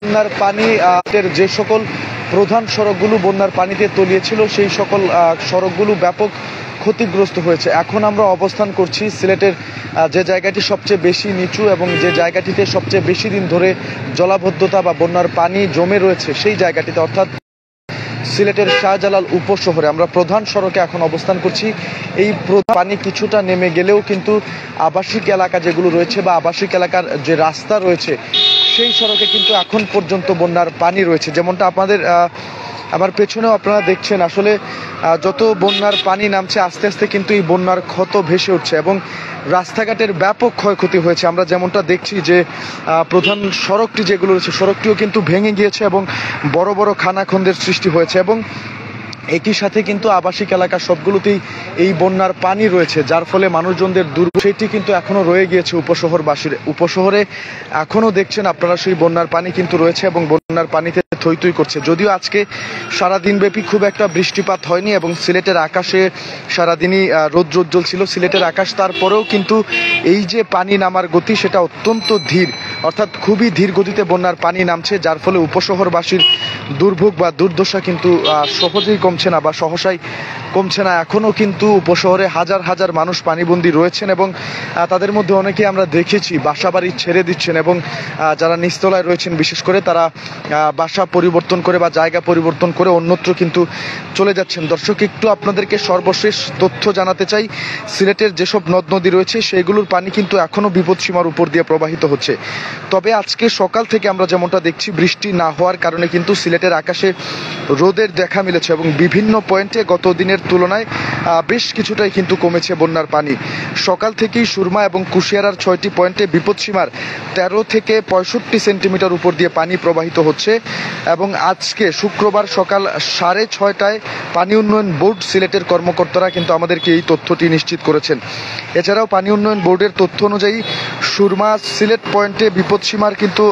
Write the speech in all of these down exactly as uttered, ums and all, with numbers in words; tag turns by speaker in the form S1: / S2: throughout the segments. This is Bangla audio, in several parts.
S1: বন্যার পানি যে সকল প্রধান সড়কগুলো বন্যার পানিতে তলিয়েছিল সেই সকল সড়কগুলো ব্যাপক ক্ষতিগ্রস্ত হয়েছে। এখন আমরা অবস্থান করছি সিলেটের যে জায়গাটি সবচেয়ে বেশি নিচু এবং যে জায়গাটিতে সবচেয়ে বেশি দিন ধরে জলাবদ্ধতা বা বন্যার পানি জমে রয়েছে সেই জায়গাটিতে, অর্থাৎ সিলেটের শাহজালাল উপশহরে। আমরা প্রধান সড়কে এখন অবস্থান করছি। এই প্রধান পানি কিছুটা নেমে গেলেও কিন্তু আবাসিক এলাকা যেগুলো রয়েছে বা আবাসিক এলাকার যে রাস্তা রয়েছে সেই সড়কে কিন্তু এখন পর্যন্ত বন্যার পানি রয়েছে। যেমনটা আপনাদের আমার পেছনেও আপনারা দেখছেন, আসলে যত বন্যার পানি নামছে আস্তে আস্তে কিন্তু এই বন্যার ক্ষত ভেসে উঠছে এবং রাস্তাঘাটের ব্যাপক ক্ষয়ক্ষতি হয়েছে। আমরা যেমনটা দেখছি যে প্রধান সড়কটি যেগুলো রয়েছে সড়কটিও কিন্তু ভেঙে গিয়েছে এবং বড় বড় খানাখন্দের সৃষ্টি হয়েছে এবং একই সাথে কিন্তু আবাসিক এলাকা সবগুলোতেই এই বন্যার পানি রয়েছে, যার ফলে মানুষজনদের দুর্ভোগ সেটি কিন্তু এখনো রয়ে গিয়েছে উপশহরবাসীর। উপশহরে এখনো দেখছেন আপনারা সেই বন্যার পানি কিন্তু রয়েছে এবং বন্যার পানিতে থই থই করছে। যদিও আজকে সারাদিন ব্যাপী খুব একটা বৃষ্টিপাত হয়নি এবং সিলেটের আকাশে সারাদিনই রৌদ্রোজ্জ্বল ছিল সিলেটের আকাশ, তারপরেও কিন্তু এই যে পানি নামার গতি সেটা অত্যন্ত ধীর, অর্থাৎ খুবই ধীর গতিতে বন্যার পানি নামছে, যার ফলে উপশহরবাসীর দুর্ভোগ বা দুর্দশা কিন্তু সহজেই কমছে না বা সহসাই কমছে না। এখনও কিন্তু উপশহরে হাজার হাজার মানুষ পানিবন্দী রয়েছেন এবং তাদের মধ্যে অনেকে আমরা দেখেছি বাসাবাড়ি ছেড়ে দিচ্ছেন এবং যারা নিচতলায় রয়েছেন বিশেষ করে তারা বাসা পরিবর্তন করে বা জায়গা পরিবর্তন করে অন্যত্র কিন্তু চলে যাচ্ছেন। দর্শক, একটু আপনাদেরকে সর্বশেষ তথ্য জানাতে চাই। সিলেটের যেসব নদ নদী রয়েছে সেগুলোর পানি কিন্তু এখনও বিপদসীমার উপর দিয়ে প্রবাহিত হচ্ছে। তবে আজকে সকাল থেকে আমরা যেমনটা দেখছি বৃষ্টি না হওয়ার কারণে কিন্তু সিলেটের আকাশে রোদের দেখা মিলেছে এবং বিভিন্ন পয়েন্টে গত দিনের তুলনায় বেশ কিছুটাই কিন্তু কমেছে বন্যার পানি। সকাল থেকেই সুরমা এবং কুশিয়ারার ছয়টি পয়েন্টে বিপদসীমার তেরো থেকে পঁয়ষট্টি সেন্টিমিটার উপর দিয়ে পানি প্রবাহিত হচ্ছে এবং আজকে শুক্রবার সকাল সাড়ে ছয়টায় পানি উন্নয়ন বোর্ড সিলেটের কর্মকর্তারা কিন্তু আমাদেরকে এই তথ্যটি নিশ্চিত করেছেন। এছাড়াও পানি উন্নয়ন বোর্ডের তথ্য অনুযায়ী সুরমা সিলেট পয়েন্টে বিপদসীমার কিন্তু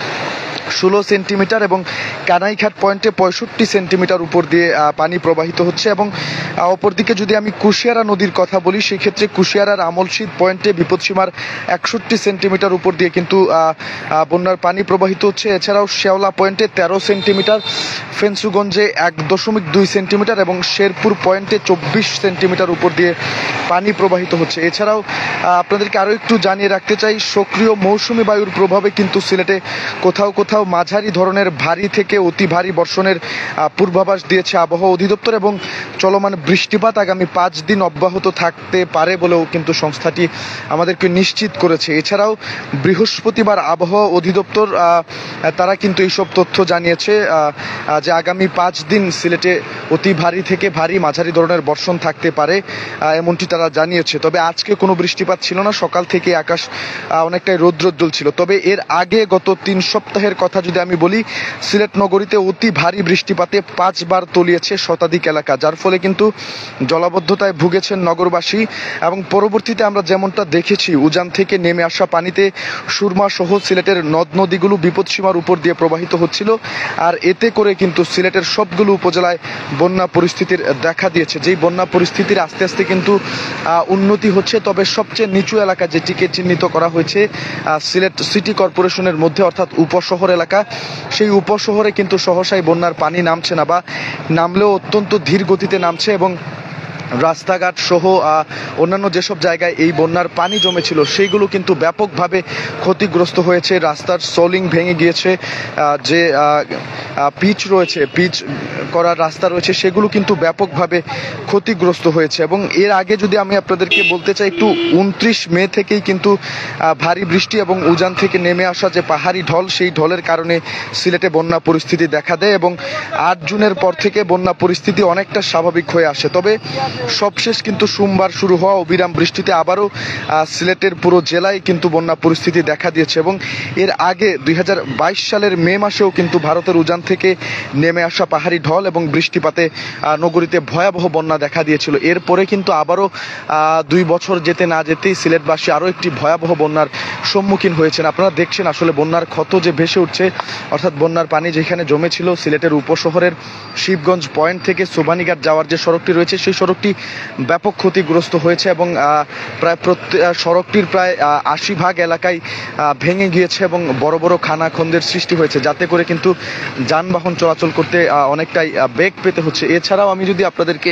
S1: ষোলো সেন্টিমিটার এবং কানাইঘাট পয়েন্টে পঁয়ষট্টি সেন্টিমিটার উপর দিয়ে পানি প্রবাহিত হচ্ছে এবং অপরদিকে যদি আমি কুশিয়ারা নদীর কথা বলি সেক্ষেত্রে কুশিয়ারার আমলশীদ পয়েন্টে বিপদসীমার একষট্টি সেন্টিমিটার উপর দিয়ে কিন্তু বন্যার পানি প্রবাহিত হচ্ছে। এছাড়াও শেওলা পয়েন্টে তেরো সেন্টিমিটার, ফেন্সুগঞ্জে এক দশমিক দুই সেন্টিমিটার এবং শেরপুর পয়েন্টে চব্বিশ সেন্টিমিটার উপর দিয়ে পানি প্রবাহিত হচ্ছে। এছাড়াও আপনাদেরকে আরও একটু জানিয়ে রাখতে চাই, সক্রিয় মৌসুমি বায়ুর প্রভাবে কিন্তু সিলেটে কোথাও কোথাও মাঝারি ধরনের ভারী থেকে অতি ভারী বর্ষণের পূর্বাভাস দিয়েছে আবহাওয়া অধিদপ্তর এবং চলমান বৃষ্টিপাত আগামী পাঁচ দিন অব্যাহত থাকতে পারে বলেও কিন্তু সংস্থাটি আমাদেরকে নিশ্চিত করেছে। এছাড়াও বৃহস্পতিবার আবহাওয়া অধিদপ্তর তারা কিন্তু এইসব তথ্য জানিয়েছে যে আগামী পাঁচ দিন সিলেটে অতি ভারী থেকে ভারী মাঝারি ধরনের বর্ষণ থাকতে পারে, এমনটি তারা জানিয়েছে। তবে আজকে কোনো বৃষ্টিপাত ছিল না, সকাল থেকে আকাশ অনেকটাই রৌদ্রোজ্জ্বল ছিল। তবে এর আগে গত তিন সপ্তাহের কথা যদি আমি বলি, সিলেট নগরীতে অতি ভারী বৃষ্টিপাতে পাঁচবার তলিয়েছে শতাধিক এলাকা, যার ফলে কিন্তু জলাবদ্ধতায় ভুগেছেন নগরবাসী এবং পরবর্তীতে আমরা যেমনটা দেখেছি উজান থেকে নেমে আসা পানিতে সুরমা সহ সিলেটের নদ নদীগুলো বিপদসীমার উপর দিয়ে প্রবাহিত হচ্ছিল আর এতে করে কিন্তু সিলেটের সবগুলো উপজেলায় বন্যা পরিস্থিতির দেখা দিয়েছে। যেই বন্যা পরিস্থিতির আস্তে আস্তে কিন্তু উন্নতি হচ্ছে। তবে সবচেয়ে নিচু এলাকা যেটিকে চিহ্নিত করা হয়েছে সিলেট সিটি কর্পোরেশনের মধ্যে অর্থাৎ উপশহর এলাকা, সেই উপশহরে কিন্তু সহসাই বন্যার পানি নামছে না বা নামলেও অত্যন্ত ধীর গতিতে নামছে এবং রাস্তাঘাট সহ অন্যান্য যেসব জায়গায় এই বন্যার পানি জমেছিল সেইগুলো কিন্তু ব্যাপকভাবে ক্ষতিগ্রস্ত হয়েছে। রাস্তার সোলিং ভেঙে গিয়েছে, যে পিচ রয়েছে পিচ করার রাস্তা রয়েছে সেগুলো কিন্তু ব্যাপকভাবে ক্ষতিগ্রস্ত হয়েছে। এবং এর আগে যদি আমি আপনাদেরকে বলতে চাই, একটু উনত্রিশ মে থেকেই কিন্তু ভারী বৃষ্টি এবং উজান থেকে নেমে আসা যে পাহাড়ি ঢল সেই ঢলের কারণে সিলেটে বন্যা পরিস্থিতি দেখা দেয় এবং আট জুনের পর থেকে বন্যা পরিস্থিতি অনেকটা স্বাভাবিক হয়ে আসে। তবে সবশেষ কিন্তু সোমবার শুরু হওয়া অবিরাম বৃষ্টিতে আবারও সিলেটের পুরো জেলায় কিন্তু বন্যা পরিস্থিতি দেখা দিয়েছে এবং এর আগে দুই হাজার বাইশ সালের মে মাসেও কিন্তু ভারতের উজান থেকে নেমে আসা পাহাড়ি ঢল এবং বৃষ্টিপাতে নগরীতে ভয়াবহ বন্যা দেখা দিয়েছিল। এরপরে কিন্তু আবারও দুই বছর যেতে না যেতেই সিলেটবাসী আরও একটি ভয়াবহ বন্যার সম্মুখীন হয়েছেন। আপনারা দেখছেন আসলে বন্যার ক্ষত যে ভেসে উঠছে, অর্থাৎ বন্যার পানি যেখানে জমেছিল সিলেটের উপশহরের শিবগঞ্জ পয়েন্ট থেকে সোবানীঘাট যাওয়ার যে সড়কটি রয়েছে সেই সড়কটি সড়কটি ব্যাপক ক্ষতিগ্রস্ত হয়েছে এবং প্রায় প্রত্যেক সড়কটির প্রায় আশি ভাগ এলাকায় ভেঙে গিয়েছে এবং বড় বড় খানাখন্দের সৃষ্টি হয়েছে, যাতে করে কিন্তু যানবাহন চলাচল করতে অনেকটাই বেগ পেতে হচ্ছে। এছাড়াও আমি যদি আপনাদেরকে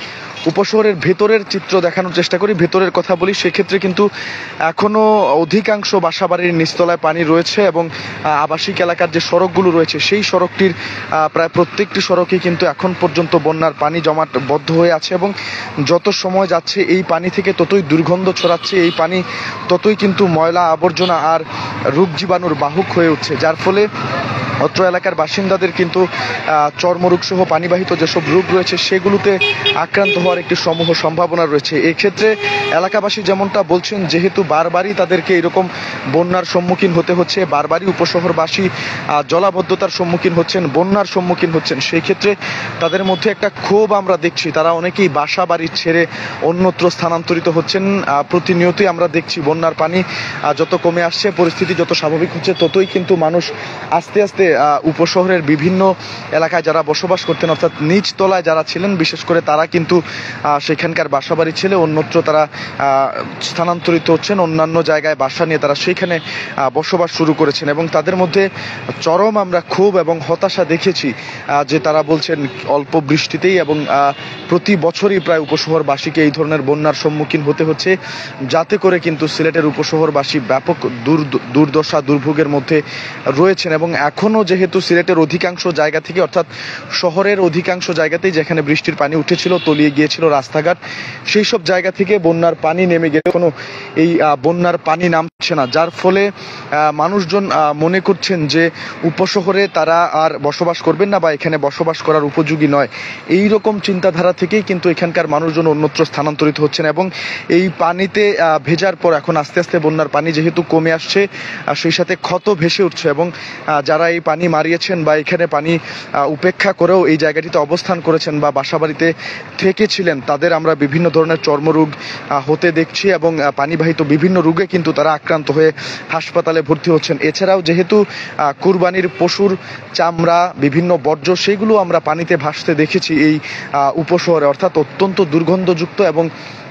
S1: উপশহরের ভেতরের চিত্র দেখানোর চেষ্টা করি, ভেতরের কথা বলি, সেক্ষেত্রে কিন্তু এখনো অধিকাংশ বাসাবাড়ির নিচতলায় পানি রয়েছে এবং আবাসিক এলাকার যে সড়কগুলো রয়েছে সেই সড়কটির প্রায় প্রত্যেকটি সড়কে কিন্তু এখন পর্যন্ত বন্যার পানি জমাটবদ্ধ হয়ে আছে এবং যত সময় যাচ্ছে এই পানি থেকে ততই দুর্গন্ধ ছড়াচ্ছে, এই পানি ততই কিন্তু ময়লা আবর্জনা আর রোগ জীবাণুর বাহক হয়ে উঠছে, যার ফলে অত্র এলাকার বাসিন্দাদের কিন্তু চর্মরোগ সহ পানিবাহিত যেসব রোগ রয়েছে সেগুলোতে আক্রান্ত হওয়ার একটি সমূহ সম্ভাবনা রয়েছে। এক্ষেত্রে এলাকাবাসী যেমনটা বলছেন, যেহেতু বারবারই তাদেরকে এরকম বন্যার সম্মুখীন হতে হচ্ছে, বারবারই উপশহরবাসী জলাবদ্ধতার সম্মুখীন হচ্ছেন, বন্যার সম্মুখীন হচ্ছেন, সেই ক্ষেত্রে তাদের মধ্যে একটা ক্ষোভ আমরা দেখছি। তারা অনেকেই বাসা বাড়ি ছেড়ে অন্যত্র স্থানান্তরিত হচ্ছেন। প্রতিনিয়তই আমরা দেখছি বন্যার পানি যত কমে আসছে, পরিস্থিতি যত স্বাভাবিক হচ্ছে, ততই কিন্তু মানুষ আস্তে আস্তে উপশহরের বিভিন্ন এলাকায় যারা বসবাস করতেন, অর্থাৎ নিচ তলায় যারা ছিলেন বিশেষ করে, তারা কিন্তু সেখানকার বাসাবাড়ি ছেড়ে অন্যত্র তারা স্থানান্তরিত হচ্ছেন, অন্যান্য জায়গায় বাসা নিয়ে তারা সেইখানে বসবাস শুরু করেছেন এবং তাদের মধ্যে চরম আমরা ক্ষোভ এবং হতাশা দেখেছি যে তারা বলছেন অল্প বৃষ্টিতেই এবং প্রতি বছরই প্রায় উপশহরবাসীকে এই ধরনের বন্যার সম্মুখীন হতে হচ্ছে, যাতে করে কিন্তু সিলেটের উপশহরবাসী ব্যাপক দুর্দশা দুর্ভোগের মধ্যে রয়েছেন। এবং এখনও যেহেতু সিলেটের অধিকাংশ জায়গা থেকে, অর্থাৎ শহরের অধিকাংশ জায়গাতেই যেখানে বৃষ্টির পানি উঠেছিল, তলিয়ে গিয়েছিল রাস্তাঘাট, সেই সব জায়গা থেকে বন্যার পানি নেমে গেলে কোনো এই বন্যার পানি নামছে না, যার ফলে মানুষজন মনে করছেন যে উপশহরে তারা আর বসবাস করবেন না বা এখানে বসবাস করার উপযোগী নয়। এই রকম চিন্তাধারা থেকেই কিন্তু এখানকার মানুষজন অন্যত্র স্থানান্তরিত হচ্ছেন এবং এই পানিতে ভেজার পর এখন আস্তে আস্তে বন্যার পানি যেহেতু কমে আসছে, সেই সাথে ক্ষত ভেসে উঠছে এবং যারা এই পানি মারিয়েছেন বা এখানে পানি উপেক্ষা করেও এই জায়গাটিতে অবস্থান করেছেন বা বাসাবাড়িতে থেকেছিলেন, তাদের আমরা বিভিন্ন ধরনের চর্মরোগ হতে দেখছি এবং পানিবাহিত বিভিন্ন রোগে কিন্তু তারা আক্রান্ত হয়ে হাসপাতালে ভর্তি হচ্ছেন। এছাড়াও যেহেতু কুরবানির পশুর চামড়া, বিভিন্ন বর্জ্য, সেগুলো আমরা পানিতে ভাসতে দেখেছি এই উপশহরে, অর্থাৎ অত্যন্ত দুর্গন্ধযুক্ত এবং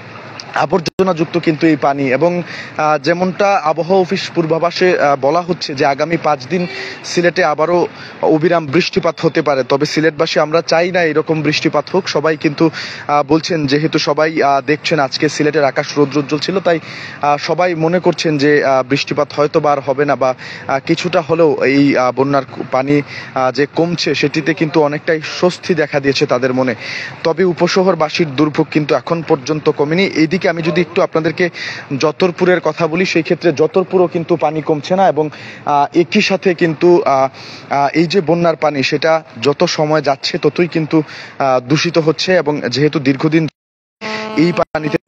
S1: আবর্জনাযুক্ত কিন্তু এই পানি। এবং যেমনটা আবহাওয়া অফিস পূর্বাভাসে বলা হচ্ছে যে আগামী পাঁচ দিন সিলেটে আবারও অবিরাম বৃষ্টিপাত হতে পারে, তবে সিলেটবাসী আমরা চাই না এরকম বৃষ্টিপাত হোক। সবাই কিন্তু বলছেন, যেহেতু সবাই দেখছেন আজকে সিলেটের আকাশ রৌদ্রোজ্জ্বল ছিল, তাই সবাই মনে করছেন যে বৃষ্টিপাত হয়তো বা আর হবে না বা কিছুটা হলেও এই বন্যার পানি যে কমছে সেটিতে কিন্তু অনেকটাই স্বস্তি দেখা দিয়েছে তাদের মনে। তবে উপশহরবাসীর দুর্ভোগ কিন্তু এখন পর্যন্ত কমেনি। এইদিকে আমি যদি একটু আপনাদেরকে যতরপুরের কথা বলি, সেই ক্ষেত্রে যতরপুরও কিন্তু পানি কমছে না এবং একই সাথে কিন্তু এই যে বন্যার পানি সেটা যত সময় যাচ্ছে ততই কিন্তু দূষিত হচ্ছে এবং যেহেতু দীর্ঘদিন এই পানিতে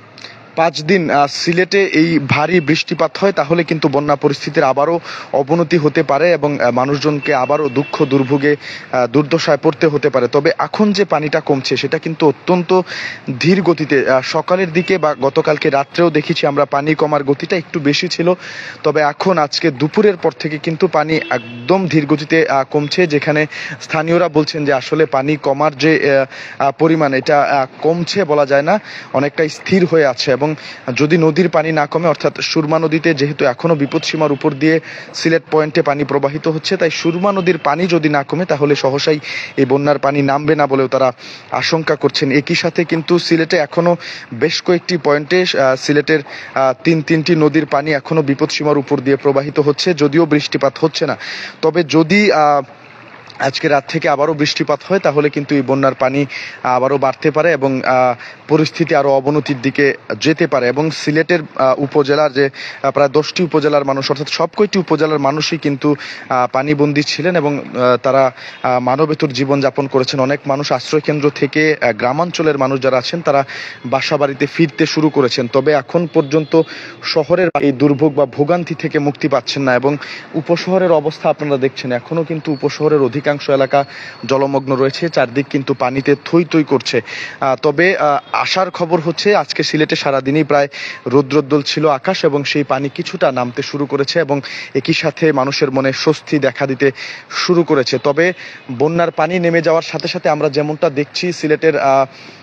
S1: পাঁচ দিন সিলেটে এই ভারী বৃষ্টিপাত হয়, তাহলে কিন্তু বন্যা পরিস্থিতির আবারও অবনতি হতে পারে এবং মানুষজনকে আবারও দুঃখ দুর্ভোগে দুর্দশায় পড়তে হতে পারে। তবে এখন যে পানিটা কমছে সেটা কিন্তু অত্যন্ত ধীর গতিতে। সকালের দিকে বা গতকালকে রাত্রেও দেখেছি আমরা পানি কমার গতিটা একটু বেশি ছিল, তবে এখন আজকে দুপুরের পর থেকে কিন্তু পানি একদম ধীর গতিতে কমছে, যেখানে স্থানীয়রা বলছেন যে আসলে পানি কমার যে পরিমাণ এটা কমছে বলা যায় না, অনেকটা স্থির হয়ে আছে। এবং যদি নদীর পানি না কমে, অর্থাৎ সুরমা নদীতে যেহেতু এখনো বিপদসীমার উপর দিয়ে সিলেট পয়েন্টে পানি প্রবাহিত হচ্ছে, তাই সুরমা নদীর পানি যদি না কমে তাহলে সহসাই এই বন্যার পানি নামবে না বলেও তারা আশঙ্কা করছেন। একই সাথে কিন্তু সিলেটে এখনো বেশ কয়েকটি পয়েন্টে সিলেটের তিন তিনটি নদীর পানি এখনো বিপদসীমার উপর দিয়ে প্রবাহিত হচ্ছে, যদিও বৃষ্টিপাত হচ্ছে না। তবে যদি আহ আজকে রাত থেকে আবারও বৃষ্টিপাত হয় তাহলে কিন্তু এই বন্যার পানি আবারও বাড়তে পারে এবং পরিস্থিতি আরও অবনতির দিকে যেতে পারে। এবং সিলেটের উপজেলার যে প্রায় দশটি উপজেলার মানুষ, অর্থাৎ সব কয়টি উপজেলার মানুষই কিন্তু পানিবন্দী ছিলেন এবং তারা মানবেতর জীবনযাপন করেছেন। অনেক মানুষ আশ্রয়কেন্দ্র থেকে গ্রামাঞ্চলের মানুষ যারা আছেন তারা বাসা বাড়িতে ফিরতে শুরু করেছেন। তবে এখন পর্যন্ত শহরের এই দুর্ভোগ বা ভোগান্তি থেকে মুক্তি পাচ্ছেন না এবং উপশহরের অবস্থা আপনারা দেখছেন, এখনো কিন্তু উপশহরের অধিকাংশ এলাকা জলমগ্ন রয়েছে, চারদিক কিন্তু পানিতে থই থই করছে। তবে আসার খবর হচ্ছে আজকে সিলেটে সারাদিনই প্রায় রৌদ্রোজ্জ্বল ছিল আকাশ এবং সেই পানি কিছুটা নামতে শুরু করেছে এবং একই সাথে মানুষের মনে স্বস্তি দেখা দিতে শুরু করেছে। তবে বন্যার পানি নেমে যাওয়ার সাথে সাথে আমরা যেমনটা দেখছি সিলেটের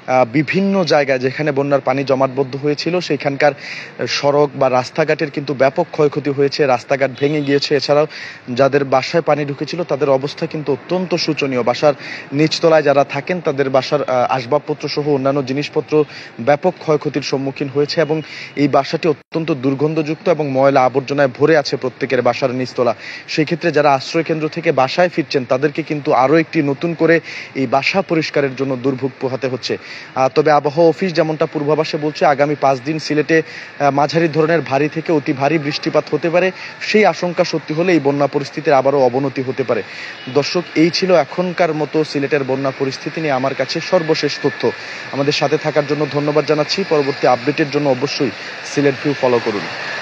S1: বিভিন্ন জায়গায় যেখানে বন্যার পানি জমাটবদ্ধ হয়েছিল সেখানকার সড়ক বা রাস্তাঘাটের কিন্তু ব্যাপক ক্ষয়ক্ষতি হয়েছে, রাস্তাঘাট ভেঙে গিয়েছে। এছাড়াও যাদের বাসায় পানি ঢুকেছিল তাদের অবস্থা কিন্তু অত্যন্ত শোচনীয়। বাসার নিচতলায় যারা থাকেন তাদের বাসার আসবাবপত্র সহ অন্যান্য জিনিসপত্র ব্যাপক ক্ষয়ক্ষতির সম্মুখীন হয়েছে এবং এই বাসাটি অত্যন্ত দুর্গন্ধযুক্ত এবং ময়লা আবর্জনায় ভরে আছে প্রত্যেকের বাসার নিচতলা। সেই ক্ষেত্রে যারা আশ্রয় কেন্দ্র থেকে বাসায় ফিরছেন তাদেরকে কিন্তু আরো একটি নতুন করে এই বাসা পরিষ্কারের জন্য দুর্ভোগ পোহাতে হচ্ছে। তবে আবহাওয়া অফিস যেমনটা পূর্বাভাসে বলছে, আগামী পাঁচ দিন সিলেটে মাঝারি ধরনের ভারী থেকে অতি ভারী বৃষ্টিপাত হতে পারে। সেই আশঙ্কা সত্যি হলে এই বন্যা পরিস্থিতির আবারও অবনতি হতে পারে। দর্শক, এই ছিল এখনকার মতো সিলেটের বন্যা পরিস্থিতি নিয়ে আমার কাছে সর্বশেষ তথ্য। আমাদের সাথে থাকার জন্য ধন্যবাদ জানাচ্ছি। পরবর্তী আপডেটের জন্য অবশ্যই সিলেট ভিউ ফলো করুন।